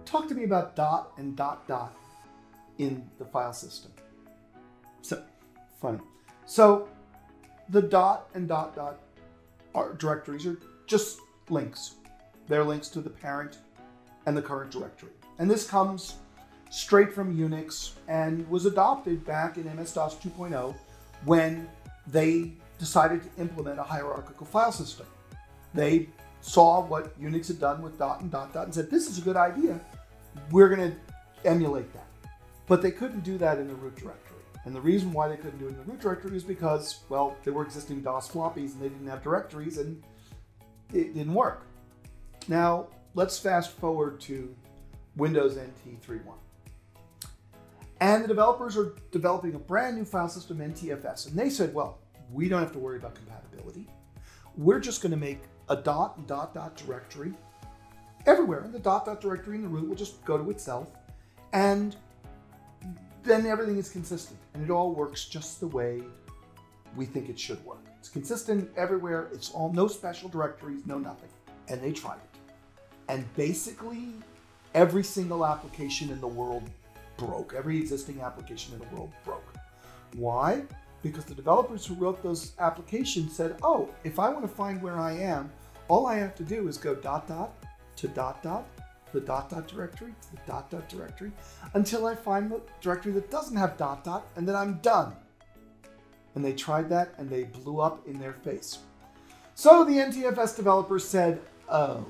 talk to me about dot and dot dot in the file system. So, fun. So, the dot and dot dot directories are just links. They're links to the parent and the current directory. And this comes straight from Unix and was adopted back in MS-DOS 2.0 when they decided to implement a hierarchical file system. They saw what Unix had done with dot and dot dot and said, this is a good idea. We're going to emulate that. But they couldn't do that in the root directory. And the reason why they couldn't do it in the root directory is because, well, there were existing DOS floppies and they didn't have directories and it didn't work. Now, let's fast forward to Windows NT 3.1. And the developers are developing a brand new file system, NTFS. And they said, well, we don't have to worry about compatibility. We're just going to make a dot and dot dot directory everywhere. And the dot dot directory in the root will just go to itself. And then everything is consistent. And it all works just the way we think it should work. It's consistent everywhere. It's all no special directories, no nothing. And they tried it. And basically, every single application in the world broke. Every existing application in the world broke. Why? Because the developers who wrote those applications said, oh, if I want to find where I am, all I have to do is go dot dot to dot dot, the dot dot directory to the dot dot directory, until I find the directory that doesn't have dot dot, and then I'm done. And they tried that and they blew up in their face. So the NTFS developers said, oh,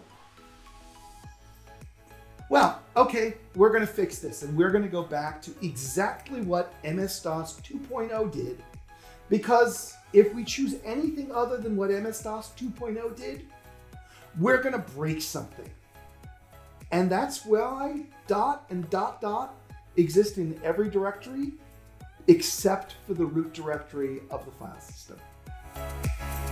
well, okay, we're going to fix this and we're going to go back to exactly what MS-DOS 2.0 did, because if we choose anything other than what MS-DOS 2.0 did, we're going to break something. And that's why dot and dot dot exist in every directory except for the root directory of the file system.